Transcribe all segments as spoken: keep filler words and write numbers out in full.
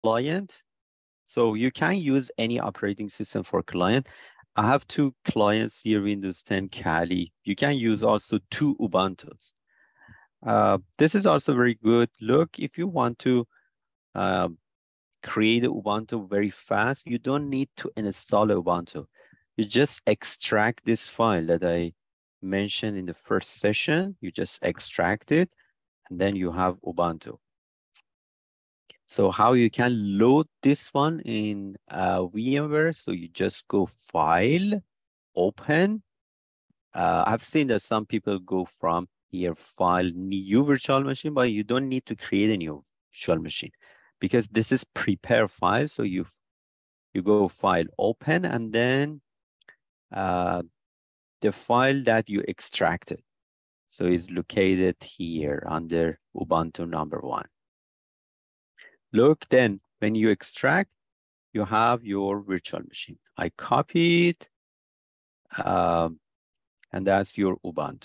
client. So you can use any operating system for client. I have two clients here, Windows ten Kali. You can use also two Ubuntus. Uh, this is also very good. Look, if you want to uh, create Ubuntu very fast, you don't need to install Ubuntu. You just extract this file that I mentioned in the first session. You just extract it, and then you have Ubuntu. So how you can load this one in uh, VMware? So you just go File, Open. Uh, I've seen that some people go from here, File, New Virtual Machine, but you don't need to create a new virtual machine because this is prepare file. So you you go File, Open, and then uh, the file that you extracted. So it's located here under Ubuntu number one. Look, then when you extract, you have your virtual machine. I copy it, um, and that's your Ubuntu.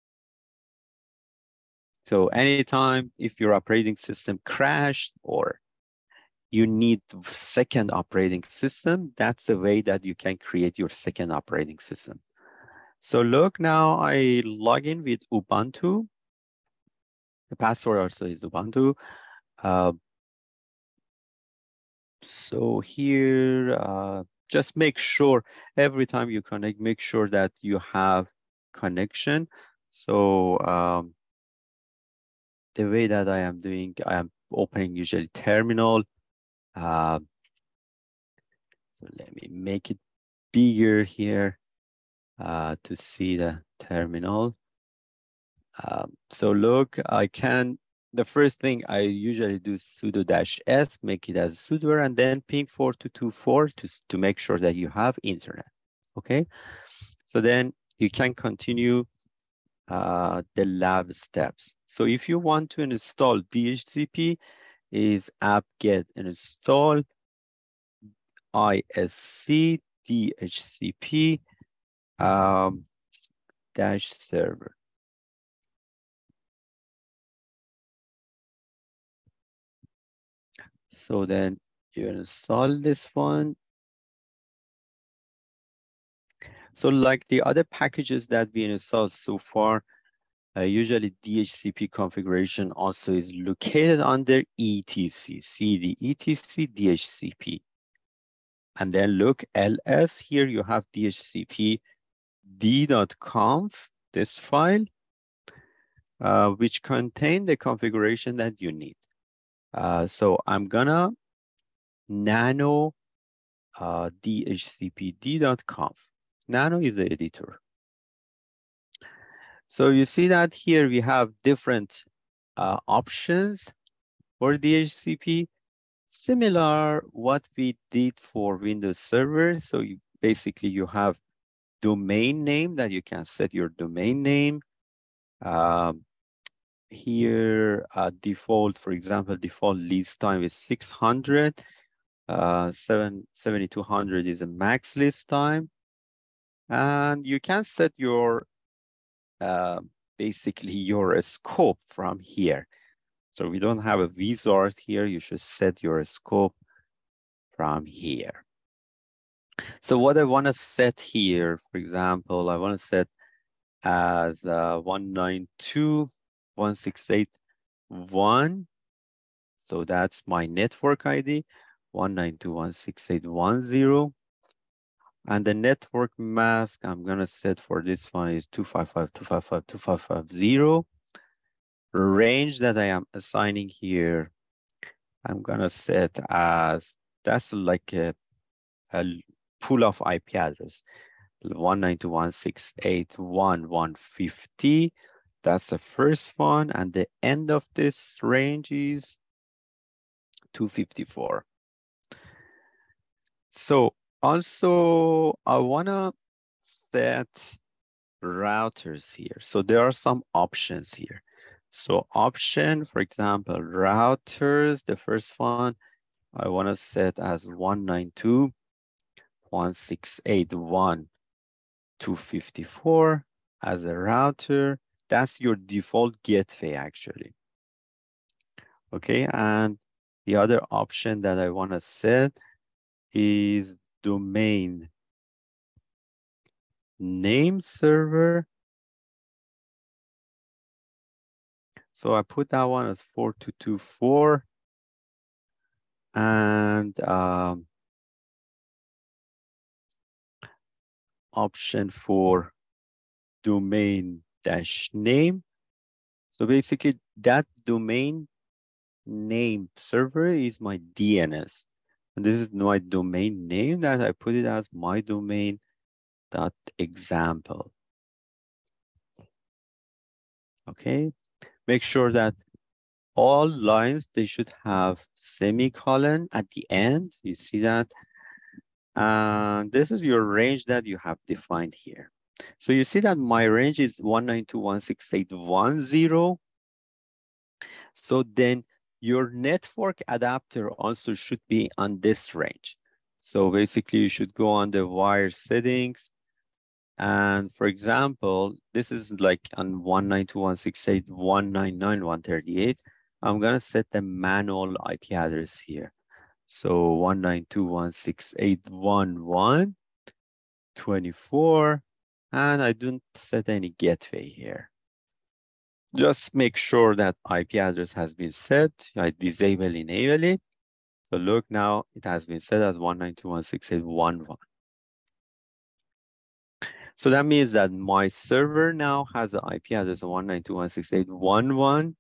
So anytime if your operating system crashed or you need second operating system, that's the way that you can create your second operating system. So look, now I log in with Ubuntu. The password also is Ubuntu. Uh, so here, uh, just make sure every time you connect, make sure that you have connection. So um, the way that I am doing, I am opening usually terminal. Uh, so let me make it bigger here uh, to see the terminal. Um, so look, I can, the first thing I usually do sudo dash s, make it as sudo, and then ping four two two four to, to make sure that you have internet, okay? So then you can continue uh, the lab steps. So if you want to install D H C P, is apt-get install isc D H C P um, dash server. So then you install this one. So like the other packages that we installed so far, uh, usually D H C P configuration also is located under E T C, cd etc D H C P. And then look, ls, here you have D H C P d.conf, this file, uh, which contain the configuration that you need. Uh, so I'm gonna nano uh, D H C P d.conf. Nano is the editor. So you see that here we have different uh, options for D H C P, similar what we did for Windows Server. So you, basically you have domain name that you can set your domain name. Um, here, uh, default, for example, default list time is six hundred. Uh, seventy-two hundred is a max list time. And you can set your, uh, basically your scope from here. So we don't have a wizard here. You should set your scope from here. So what I want to set here, for example, I want to set as uh, one ninety-two dot one sixty-eight dot one. So that's my network I D, one ninety-two dot one sixty-eight dot one zero. And the network mask I'm going to set for this one is two fifty-five dot two fifty-five dot two fifty-five dot zero. Range that I am assigning here, I'm going to set as, that's like a, a pool of I P address, one ninety-two dot one sixty-eight dot one dot one fifty. That's the first one. And the end of this range is two fifty-four. So also I want to set routers here. So there are some options here. So option, for example, routers, the first one, I want to set as one ninety-two dot one sixty-eight dot one dot two fifty-four as a router. That's your default gateway actually. Okay, and The other option that I want to set is domain name server. So I put that one as four two two four, and um, option for domain dash name. So basically that domain name server is my D N S. And this is my domain name that I put it as my domain dot example. Okay, make sure that all lines, they should have semicolon at the end. You see that? And this is your range that you have defined here. So you see that my range is one ninety-two dot one sixty-eight dot ten. So then your network adapter also should be on this range. So basically you should go on the wire settings. And for example, this is like on one ninety-two dot one sixty-eight dot one ninety-nine dot one thirty-eight. I'm gonna set the manual I P address here. So one ninety-two dot one sixty-eight dot eleven dot twenty-four, and I don't set any gateway here. Just make sure that I P address has been set. I disable, enable it. So look, now it has been set as one ninety-two dot one sixty-eight dot eleven. So that means that my server now has an I P address of one ninety-two dot one sixty-eight dot eleven.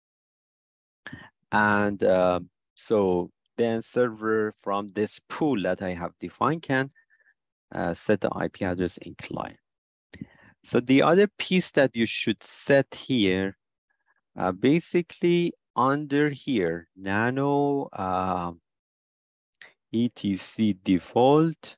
And uh, so then server from this pool that I have defined can uh, set the I P address in client. So the other piece that you should set here, uh, basically under here, nano uh, E T C default,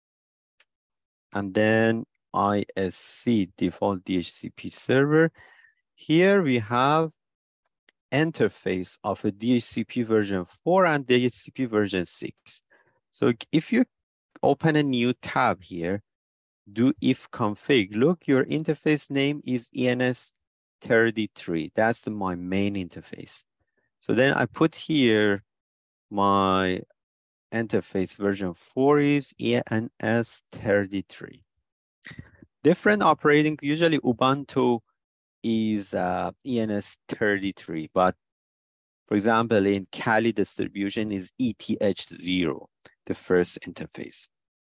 and then I S C default D H C P server. Here we have interface of a D H C P version four and D H C P version six. So if you open a new tab here, do if config, look, your interface name is E N S thirty-three. That's my main interface. So then I put here my interface version four is E N S thirty-three. Different operating, usually Ubuntu is uh, E N S thirty-three, but for example, in Kali distribution is E T H zero, the first interface.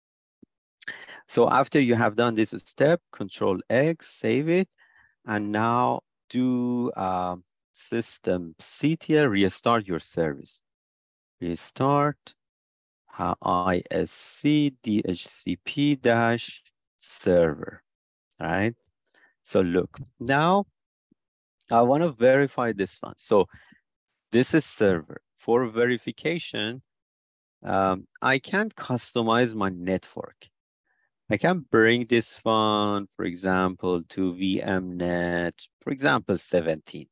So after you have done this step, Control X, save it, and now do uh, system ctl, restart your service. Restart uh, I S C D H C P dash server, right? So look, now I want to verify this one. So this is server. For verification, um, I can't customize my network. I can bring this one, for example, to V M net, for example, seventeen.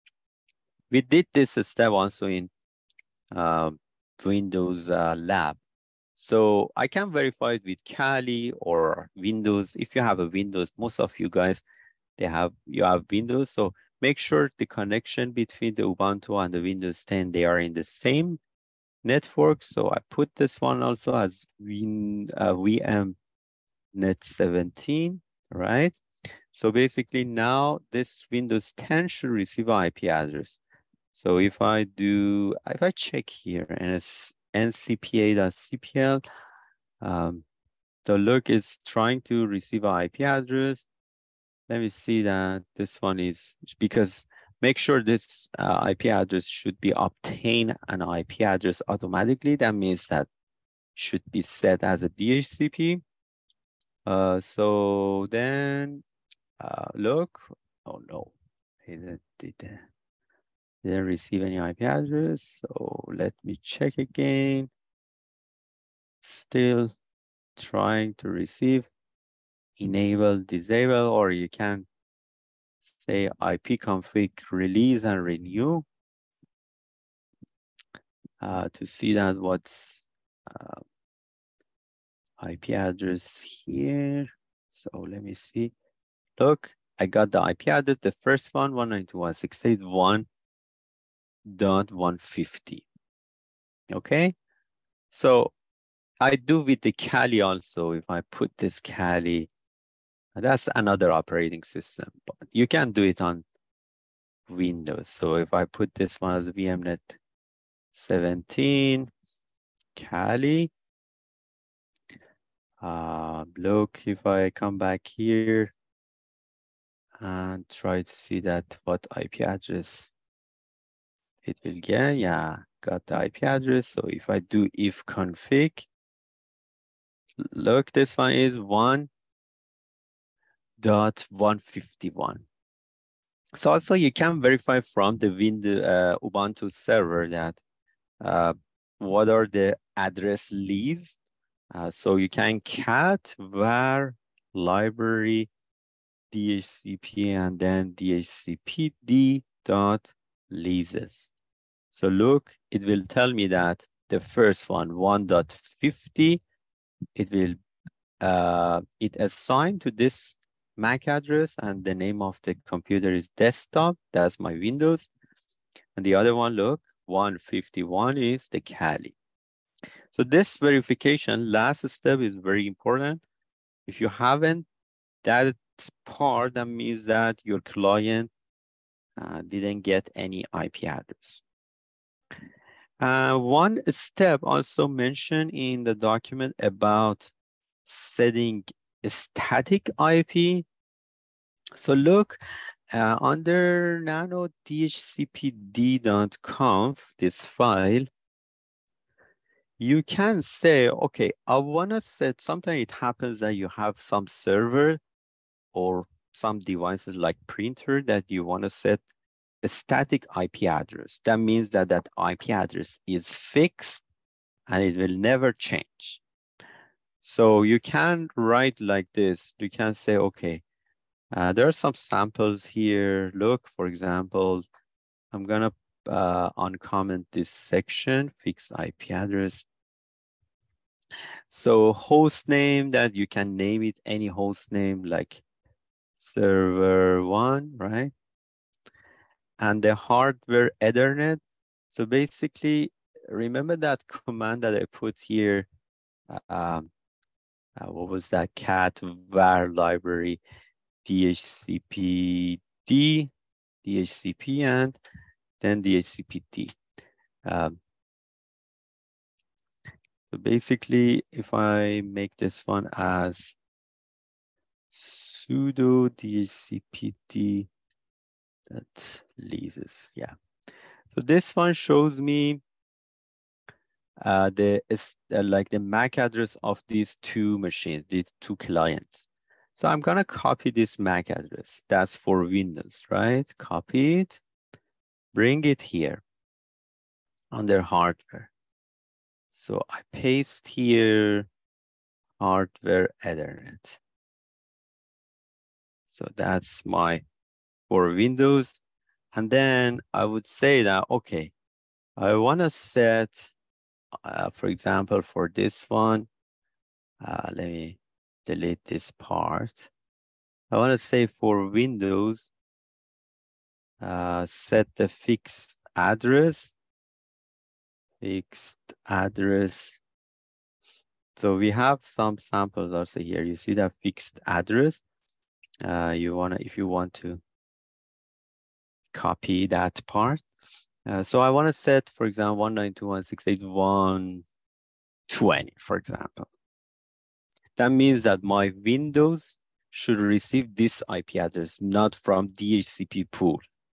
We did this step also in uh, Windows uh, Lab. So I can verify it with Kali or Windows. If you have a Windows, most of you guys, they have, you have Windows. So make sure the connection between the Ubuntu and the Windows ten, they are in the same network. So I put this one also as Win, uh, V M net seventeen, right? So basically now this Windows ten should receive an I P address. So if I do, if I check here and it's N C P A dot C P L, um, so look, it's trying to receive an I P address. Let me see that this one is, because make sure this uh, I P address should be obtain an I P address automatically. That means that should be set as a D H C P. Uh, so then uh, look, oh no, it did, didn't receive any I P address. So let me check again. Still trying to receive, enable, disable, or you can say I P config release and renew uh, to see that what's uh, I P address here. So let me see. Look, I got the I P address, the first one, one ninety-two dot one sixty-eight dot one dot one fifty. Okay, so I do with the Kali also. If I put this Kali, that's another operating system, but you can do it on Windows. So if I put this one as V M net seventeen, Kali, uh, look, if I come back here and try to see that what I P address it will get, yeah, got the I P address. So if I do if config, look, this one is one dot one fifty-one. So also you can verify from the Windows uh, Ubuntu server that uh, what are the address leads. Uh, so you can cat var library D H C P and then D H C P D dot leases. So look, it will tell me that the first one, one dot fifty, it will uh, it assigned to this M A C address, and the name of the computer is desktop. That's my Windows. And the other one, look, one fifty-one is the Kali. So this verification, last step, is very important. If you haven't that part, that means that your client uh, didn't get any I P address. Uh, one step also mentioned in the document about setting a static I P. So look, uh, under nano D H C P D dot conf, this file, you can say, okay, I want to set, sometimes it happens that you have some server or some devices like printer that you want to set a static I P address. That means that that I P address is fixed and it will never change. So you can write like this. You can say, okay, uh, there are some samples here. Look, for example, I'm gonna uh, uncomment this section, fixed I P address. So host name, that you can name it any host name like server one, right? And the hardware Ethernet. So basically, remember that command that I put here, um, uh, what was that, cat var library D H C P D, D H C P, and then D H C P D. Um, so basically, if I make this one as sudo D H C P D that leases, yeah. So this one shows me uh, the uh, like the M A C address of these two machines, these two clients. So I'm gonna copy this M A C address. That's for Windows, right? Copy it, bring it here under hardware. So I paste here hardware Ethernet. So that's my for Windows. And then I would say that, okay, I wanna set, uh, for example, for this one, uh, let me delete this part. I want to say for Windows, uh, set the fixed address, fixed address. So we have some samples also here. You see that fixed address. Uh, you wanna, if you want to copy that part. Uh, so I want to set, for example, one ninety-two dot one sixty-eight dot one twenty, for example. That means that my Windows should receive this I P address, not from D H C P pool.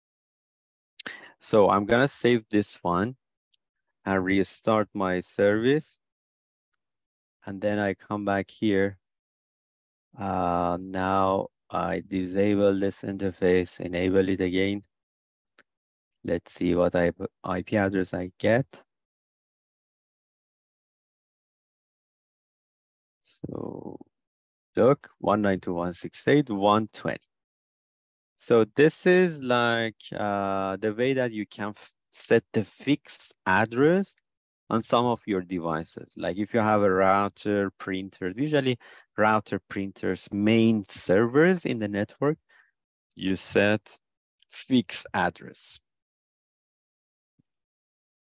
So I'm gonna save this one and restart my service. And then I come back here. Uh, now I disable this interface, enable it again. Let's see what I, I P address I get. So look, one ninety-two dot one sixty-eight dot one twenty. So this is like uh, the way that you can set the fixed address on some of your devices. Like if you have a router, printer, usually router, printers, main servers in the network, you set fixed address.